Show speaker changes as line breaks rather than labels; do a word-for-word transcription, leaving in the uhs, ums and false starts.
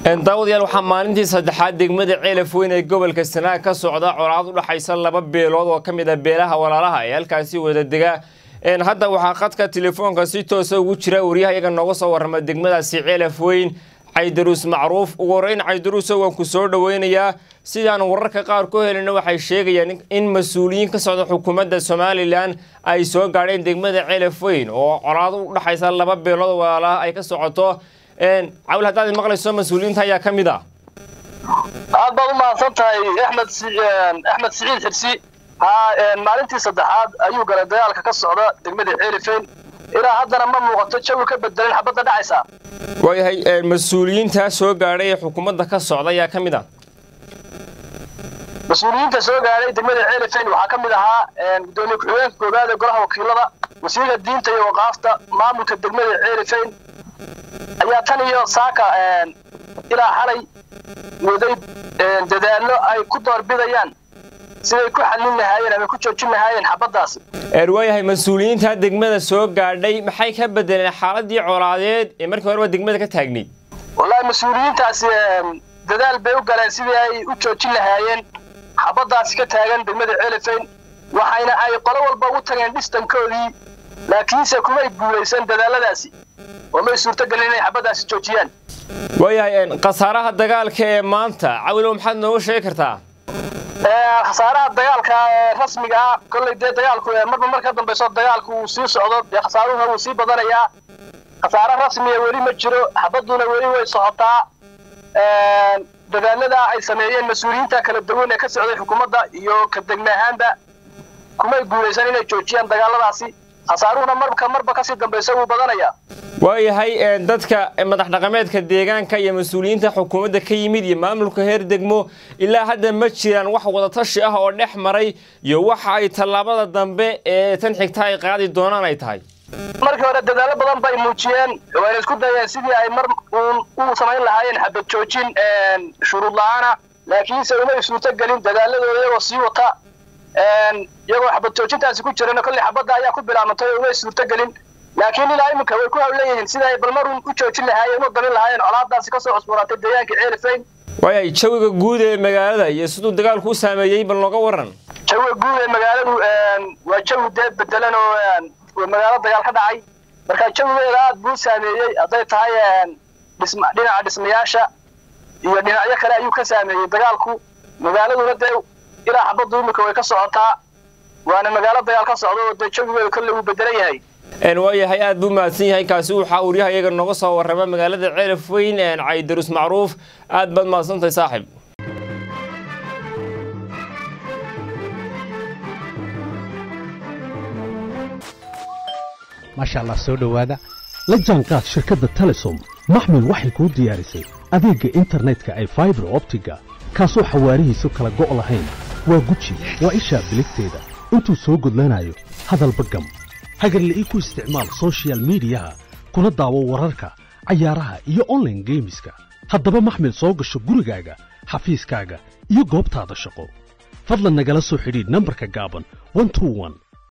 daawadayaal waxaa maalintii saddexaad degmada Ceelaf Weyn ee gobolka Sanaag ka socda colaad u dhaxaysa laba beelood oo kamid ah beelaha walaalaha ee halkaasi wada dega een hadda waxaa qadka telefoonka si toos ah ugu jira wariyaha nooga soo warrama degmadaasi Ceelaf Weyn Caydarus Macruuf ugu horeyn Caydarus waan ku soo dhaweynayaa sidaan wararka qaar ku helina waxay sheegayaan in mas'uuliyiin ka socda xukuumadda Soomaaliland ay soo gaareen degmada Ceelaf Weyn oo colaad u dhaxaysa laba beelood walaalaha ay ka socoto een عاول هذا المقلة مسؤولين تايا كميدا.
هذا ما صنتها أحمد أحمد سعيد حرسي ها مالنتي صدحات أيوة قال ديالك كالصعداء دقمدي عيرفين إلى هذا لما مغطى شو كبدلين حبضة دعسة.
وهي هي المسؤولين تاسو قاري حكومة كالصعداء يا كميدا.
مسؤولين تاسو قاري دقمدي عيرفين وحكمدها بدون كوين كوبادة قرها وكيلة وسيل الدين تي وقافته ما ممكن دقمدي عيرفين. ayaa tan iyo saaka een ila xalay waday een dadaalo ay ku doorbidayaan siday ku xalin lahaayeen ama ku joojin lahaayeen xabadaas
ee waayahay mas'uuliyiinta degmada soo gaadhay maxay ka bedeleen xaaladii colaadeed ee markii hore degmada ka taagnay
wallahi mas'uuliyiintaasi dadaal bay u galeen sidii ay u joojin lahaayeen xabadaas ka taagan degmada Ceelaf Weyn waxayna ay qolo walba u tageen dhistankoodii laakiin se kuma guuleysan dadaaladaasi وما يصير قلنا حبدا سجوجيان
ويا قصارها الدجال كمانتا عاولوا محد نو شيكرتا
خسارها الدجال كرسمي كل دي دجال مرة مرة كذا بيصير دجال كوسي صعود خسارها وسي بدليا خسارة رسمي ولي مجرو حبدونا ولي ويصعطا دجالنا أي سنين مسؤولين تاكل الدولة كسر الحكومة دا يو كدجنا هندا كم يقولوا سنين جوجيان دجال راسي خسارنا مرة كمرة كسر دم بيسوي بدليا
وهي dadka madax dhaqameedka deegaanka iyo mas'uuliyiinta xukuumadda ka yimid iyo maamulka heer degmo ilaa hadda ma jiraan wax wada tashi ah oo dhex maray iyo waxa ay talaabada dambe ee tan xigta ay qaadi doonaan ay tahay
markii hore dadaalo badan bay muujiyeen way isku dayeen sidii ay mar u samayn lahaayeen xabad joojin ee shuruud la'aana laakiin se uma suurto galin dadaaladooda iyagoo sii wata ee iyagoo xabad joojintaasi ku jirana kulli xabada ayaa ku bilaabantay uma suurto galin لكن لا يمكن يكون لين سيدا بالمرون كوتشوجين لهاي ما دلين لهاي colaadaasi ka soo cusboonaatay deegaanka Ceelaf Weyn
way jawiga guud ee magaalada iyo sidoo dagaalku u saameeyay bal looga waran
jawiga guud ee magaaladu waa jawi deed bedelan oo magaalada dagaal ka dhacay marka jawigeeda aad buu saameeyay haday tahay dhisma dhinaca dhismayaasha iyo dhinacyo kale ayuu ka saameeyay dagaalku magaaladuna dee ilaa xabadu imika way ka socotaa waana magaalada dagaal ka socdo oo jawigeedu kale uu bedelan yahay
een waayahay aad buu maadsan yahay kaasi waxa uu wariyaha iyaga nooga soo warrama magaalada Ceelaf Weyn ee Caydarus Macruuf aad baad maadsantahay saaxiib
ما شاء الله soo dhawaada la jaanqaad shirkadda Telesom maxmil waxay ku diyaarisay adeega internetka ay fiber optiga kaasoo xawaarihiisu kala go'o lahayn waa guji waa isha biligteeda intuu soo gudlanayo hadalba gam hagarle ku isticmaal social media kuna daawo wararka ciyaaraha iyo online gameska haddaba maxmil soo gasho gurigaaga xafiiskaaga iyo goobtaada shaqo fadlan nagala soo xidhiidh nambarka gaaban one two one